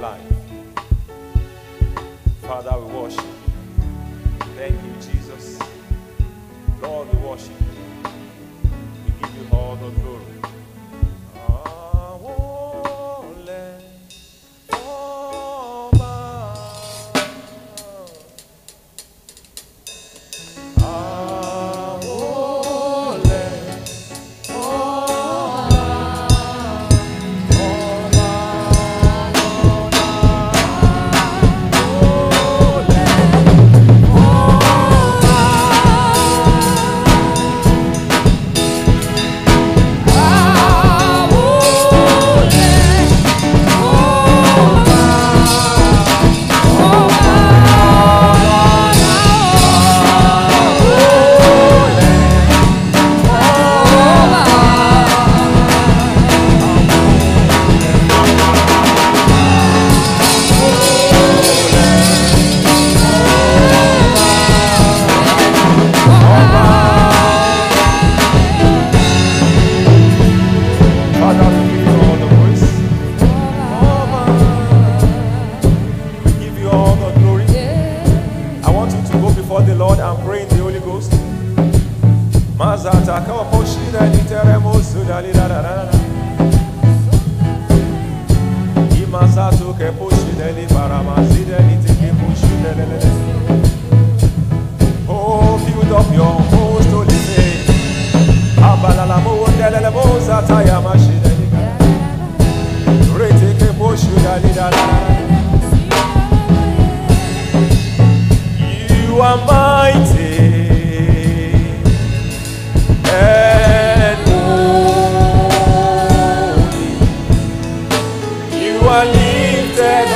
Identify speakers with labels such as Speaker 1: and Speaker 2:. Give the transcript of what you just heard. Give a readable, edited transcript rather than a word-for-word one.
Speaker 1: life. Father, we worship you. Thank you, Jesus. Lord, we worship you. We give you all the glory. Oh, build up your most holy faith. You are mighty and holy. You are lifted